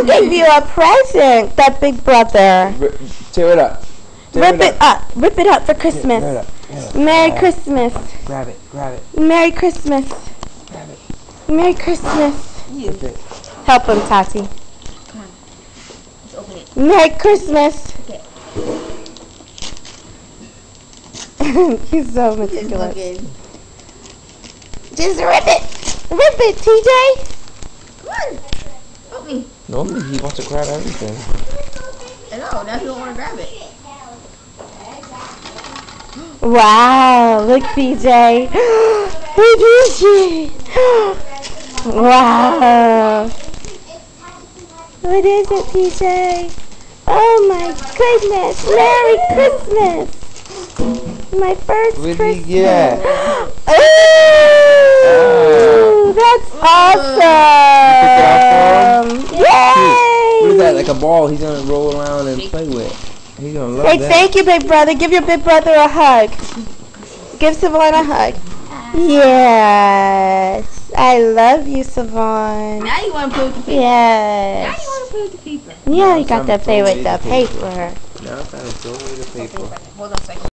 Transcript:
gave you a present, that big brother. Tear it up. Rip it up. Rip it up for Christmas. Tear it up. Merry Christmas. Grab it. Grab it. Merry Christmas. Grab it. Merry Christmas. Rip it. Help him, Tati. Come on. Let's open it. Merry Christmas. Okay. He's so meticulous. Okay. Just rip it. Rip it, TJ. Come on. Help me. Normally he wants to grab everything. I know. Now he don't want to grab it. Wow, look, PJ. Look, PJ. Wow. What is it, PJ? Oh my goodness. Merry Christmas. My first What did Christmas. he get? Ooh, that's awesome. Yay! What is that? Like a ball he's gonna roll around and play with. He's gonna love Say that. thank you, big brother. Give your big brother a hug. Give Savon a hug. Yes. I love you, Savon. Now you want to play with the paper. Now Yes. you want to play with the paper. Yeah, you got to play with the paper. Now it's time to throw away the paper. Hold on a second.